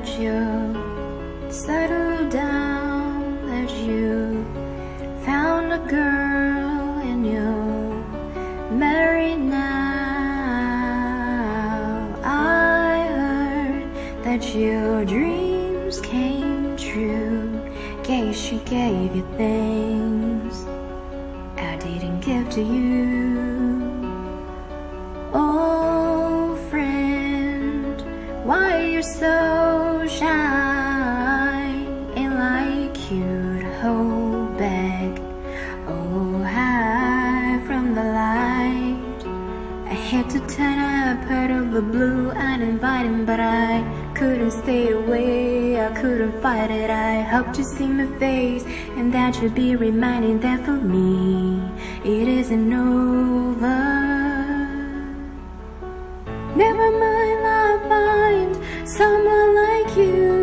that you settled down, that you found a girl and you're married now. I heard that your dreams came true. Guess she gave you things I didn't give to you. Oh friend, why you're so shy? Ain't like you'd hold back. Oh, hide from the light. I had to turn up out of the blue uninvited, but I couldn't stay away, I couldn't fight it. I hoped to see my face and that you'd be reminded that for me it isn't over. Never mind, I'll find someone like you.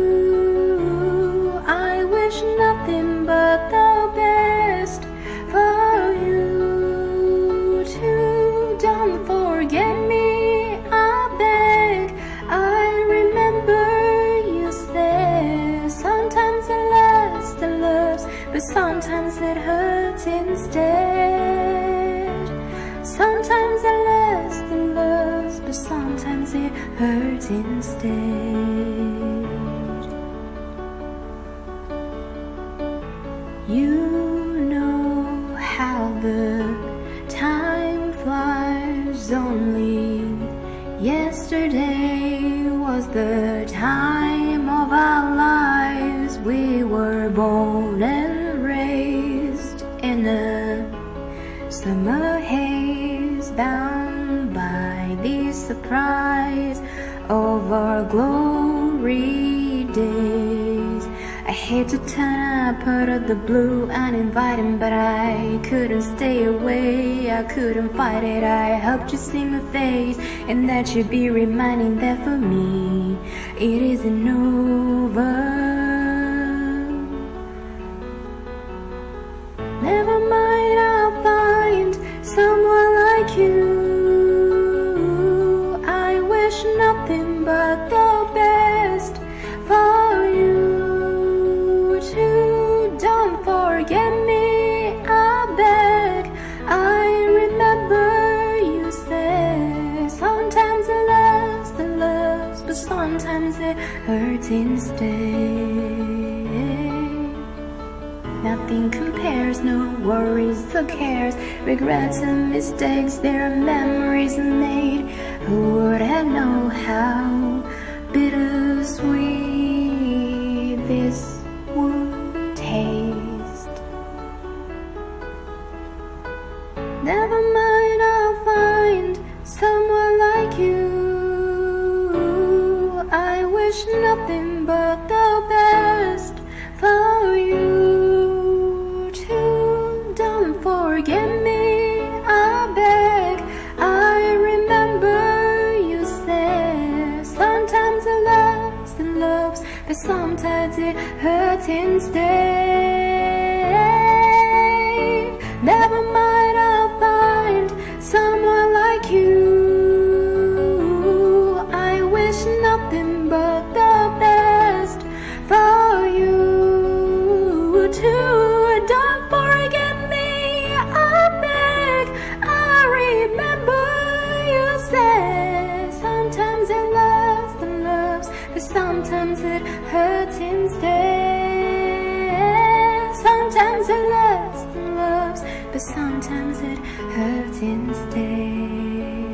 I wish nothing but the best for you too. Don't forget me, I beg. I remember you said sometimes it lasts and loves, but sometimes it hurts instead. Sometimes it lasts and loves, but sometimes it hurts instead. You know how the time flies. Only yesterday was the time of our lives. We were born and raised in a summer haze, bound by the surprise of our glory days. I had to turn up out of the blue uninvited, but I couldn't stay away, I couldn't fight it. I hoped you'd see my face and that you'd be reminding that for me it isn't over. Never mind, I'll find someone like you. I wish nothing but the best for you too. Don't forget me, I beg. I remember you said sometimes it lasts and loves, but sometimes it hurts instead. Nothing compares, no worries or cares, regrets and mistakes, there are memories made. Who would have known how bittersweet this would taste? Never mind, I'll find someone like you. I wish nothing but the best for you. Don't forget me, I beg. I remember you said sometimes it lasts and loves, but sometimes it hurts instead. Never mind, I'll find someone like you. I wish nothing but the best for you too. Don't forget me, I beg. I remember you said sometimes it lasts and loves, but sometimes it hurts instead. Sometimes it lasts and loves, but sometimes it hurts instead.